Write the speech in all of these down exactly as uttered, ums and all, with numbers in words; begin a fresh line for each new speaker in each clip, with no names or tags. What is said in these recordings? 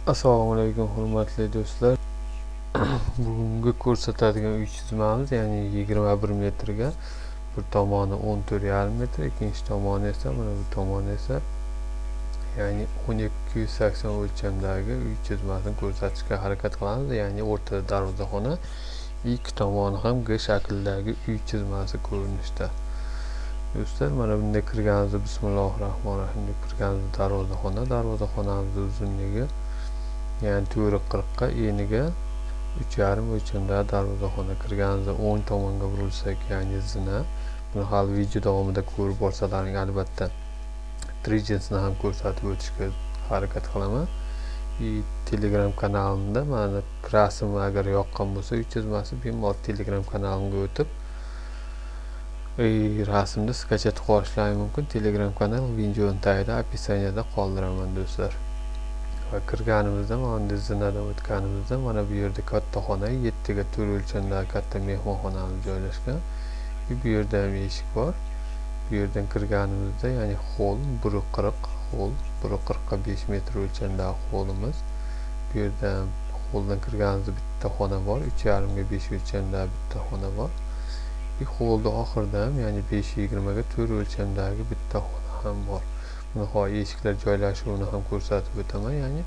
Assalomu alaykum hurmatli do'stlar. Bugungi ko'rsatadigan uy chizmamiz, ya'ni yigirma bir metrga bir tomoni o'n to'rt yarim metr, ikkinchi tomoni esa mana bu tomoni esa ya'ni o'n ikki yuz sakson o'lchamdagi uy chizmasini ko'rsatishga harakat qilamiz. Ya'ni o'rtada darvozaxona, ikki tomoni ham G shaklidagi uy chizmasi ko'rinishda. Do'stlar, mana bunday kirganimizda bismillahir rohmanir rohim deb kirganimizda darvozaxona, darvozaxonamiz uzunligi ya'ni to'ri qirqqa, eniga uch yarim o'lchamda darvozaxona. Kirganimizda o'ng tomonga burilsak, ya'ni zina. Buni hali video davomida ko'rib borsalaring albatta trijensni ham ko'rsatib o'tishga harakat qilaman. И Telegram kanalimda mana rasm agar yoqqan bo'lsa, uy chizmasi bemalol Telegram kanalimga o'tib rasmni skachatib olishlaring mumkin. Telegram kanal videoning tagida описаниеda qoldiraman do'stlar. Va kirganimizda mana zinadan o'tganimizda mana bu yerda katta xona, yetti ga to'rt o'lchamdagi katta mehmonxonamiz joylashgan. Bu yerda ham eshik bor. Bu yerdan kirganimizda ya'ni hol bir qirq, hol bir qirqqa besh metr o'lchamdagi holimiz. Bu yerda holdan kirganimizda bitta xona bor, uch yarim ga besh o'lchamdagi bitta xona bor. Bu holda oxirida ham ya'ni besh yigirma ga to'rt o'lchamdagi bitta xona ham bor. Buni hozir eshiklar joylashuvini ham ko'rsatib o'taman. Ya'ni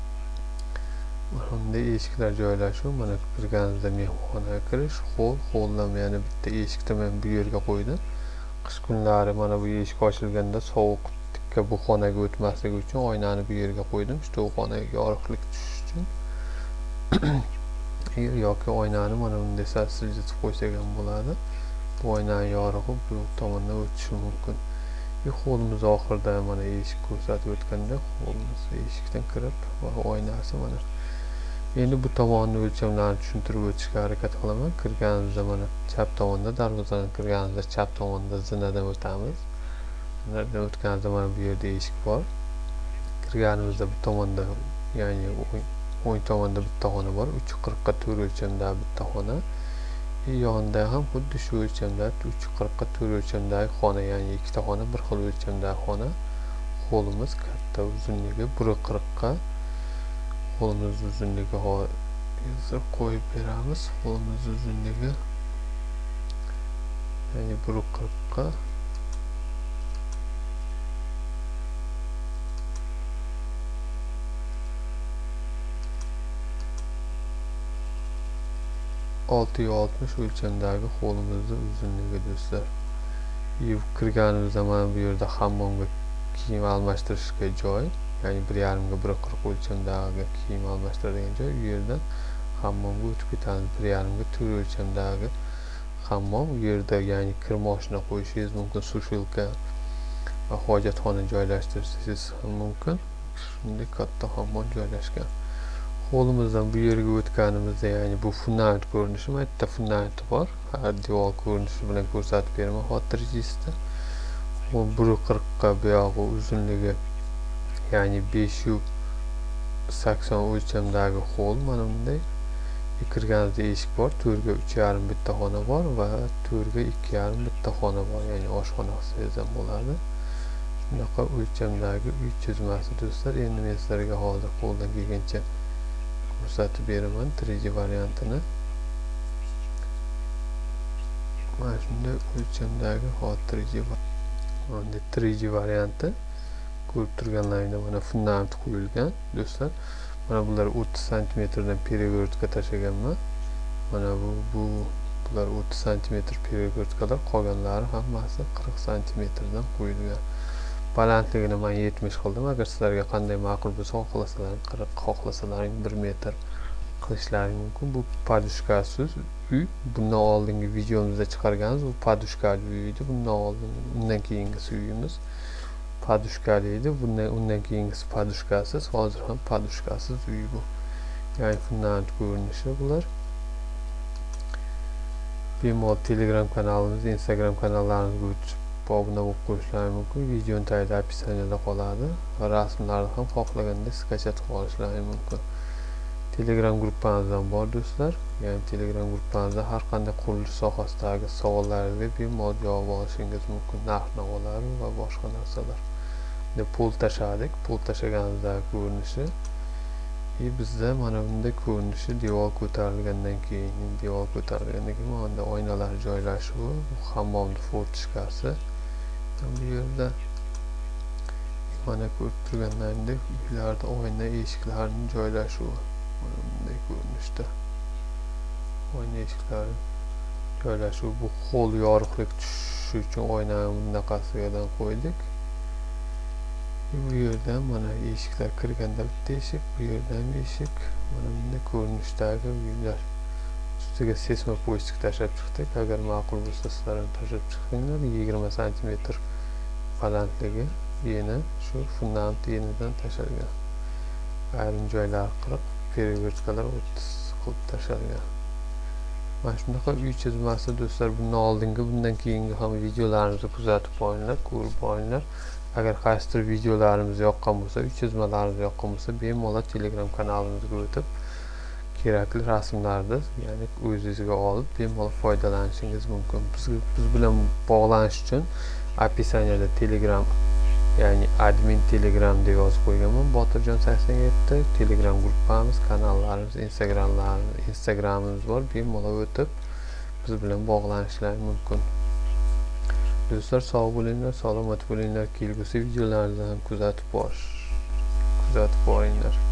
bunday eshiklar joylashuv, mana kirganimizda mehmonxonaga kirish, hol, holdan yana bitta eshikni men bu yerga qo'ydim. Qish kunlari mana bu eshik ochilganda sovuqlikka bu xonaga o'tmasligi uchun oynani bu yerga qo'ydim. Shu xonaga yorug'lik tushish uchun. yoki oynani mana bunday siljitib qo'ysak ham bo'ladi. Bu oynani yorug'i bu tomondan o'tishi mumkin. Bu holimiz oxirida mana eshik ko'rsatib o'tganda holimiz eshikdan kirib va oynasi mana. Endi bu tomonni o'lchamlarini tushuntirib o'tishga harakat qilaman. Kirganimizda mana chap tomonda, darvozadan kirganimizda chap tomonda zinadan o'tamiz. Zinadan o'tganimizda mana bu yerda eshik bor. Kirganimizda bu tomonda ya'ni o'ng tomonda bitta xona bor, uch qirq ga to'rt o'lchamdagi bitta xona. Yonida ham xuddi shu o'lchamda uch qirq ga to'rt o'lchamdagi xona, ya'ni ikkita xona bir xil o'lchamdagi xona. Holimiz katta, uzunligi bir qirq ga, holimiz uzunligi hozir qo'yib beramiz. Holimiz uzunligi ya'ni bir qirq ga olti yuz oltmish o'lchamdagi holimizni uzunligi do'stlar. Kirganimizda mana bu yerda hammomga kiyim almashtirishga joy, ya'ni bir yarim ga bir qirq o'lchamdagi kiyim almashtiradigan joy. Bu yerdan hammomga o'tib ketamiz. bir yarim ga to'rt o'lchamdagi hammom. Bu yerda ya'ni kir moshina qo'yishingiz mumkin, sushilka va hojatxona joylashtirishingiz ham mumkin. Shunday katta hammom joylashgan. Holimizdan bu yerga o'tganimizda ya'ni bu fundament ko'rinishi, bitta fundamenti bor. Har devor ko'rinishi bilan ko'rsatib beraman xotirjangizda. Bu bir qirq ga buyog'i uzunligi ya'ni besh yuz sakson o'lchamdagi hol mana bunday. Kirganimizda eshik bor, to'rt ga uch yarim bitta xona bor va to'rt ga ikki yarim bitta xona bor, ya'ni oshxona qilsangiz ham bo'ladi. Shunaqa o'lchamdagi uy chizmasi do'stlar. Endi men sizlarga hozir qo'ldan kelgancha ko'rsatib beraman tri D variantini. Mana shunday o'lchamdagi hozir tri D mana tri D varianti ko'rib turganlaringda mana fundament qo'yilgan do'stlar. Mana bular o'ttiz santimetrdan перегородка tashlaganman. Mana bu bu bular o'ttiz santimetr перегородкаlar, qolganlari hammasi qirq santimetrdan qo'yilgan. Balandligini men yetmish qildim. Agar sizlarga qanday ma'qul bo'lsa, xohlasalaring qirq, xohlasalaring bir metr qilishlaring mumkin. Bu padushkasiz uy. Bundan oldingi videomizda chiqarganmiz. Bu padushkali uy edi. Bundan oldin, undan keyingisi uyimiz padushkali edi. Bundan undan keyingisi padushkasiz. Hozir ham padushkasiz uy bu. Ya'ni fundament ko'rinishi bular. Bemalol Telegram kanalimiz, Instagram kanallarimizga o'tib obuna bo'lib qo'yishlaring mumkin. Videoning tagida описаниеda qoladi. Rasmlarni ham xohlaganda skachatib olishlaring mumkin. Telegram gruppamizdan bor do'stlar. Ya'ni Telegram gruppamizda har qanday qurilish sohasidagi savollaringizga bemalol javob olishingiz mumkin. Narx-navolar va boshqa narsalar. Pul tashadik. Pul tashaganimizdagi ko'rinishi bizda mana bunday ko'rinishi devor ko'tarilgandan keyin devor ko'tarilgandan keyin mana bunda oynalar joylashuvi, hammomni fortishkasi. Bu yerda mana ko'rib turganlaringdek uylarda oyna eshiklarning joylashuvi mana bunday ko'rinishda. Oyna eshiklari joylashuvi, bu qo'l yorug'lik tushishi uchun oynani bunaqasidan qo'ydik. Bu yerdan mana eshiklar kirganda bitta eshik, bu yerdan eshik, mana bunday ko'rinishdagi uylar. Ustiga seysmopochtik tashlab chiqdik. Agar ma'qul bo'lsa sizlar ham tashlab chiqinglar. yigirma santimetr balandligi, eni shu fundament enidan tashalgan. Ayrim joylar qirq, perivertikalar o'ttiz qilib tashalgan. Mana shunaqa uy chizmasi do'stlar, bundan oldingi, bundan keyingi ham videolarimizni kuzatib boringlar, ko'rib boringlar. Agar qaysidir videolarimiz yoqqan bo'lsa, uy chizmalarimiz yoqqan bo'lsa, bemalol Telegram kanalimizga o'tib kerakli rasmlarni, ya'ni o'zingizga olib bemalol foydalanishingiz mumkin. Biz biz bilan bog'lanish uchun описаниеda Telegram, ya'ni admin Telegram deb yozib qo'yganman. Botirjon sakson yetti Telegram gruppamiz, kanallarimiz, Instagramlarimiz, Instagramimiz bor. Bemalol o'tib biz bilan bog'lanishlaringiz mumkin. Do'stlar, sog' bo'linglar, salomat bo'linglar. Kelgusi videolarni ham kuzatib borish, kuzatib boringlar.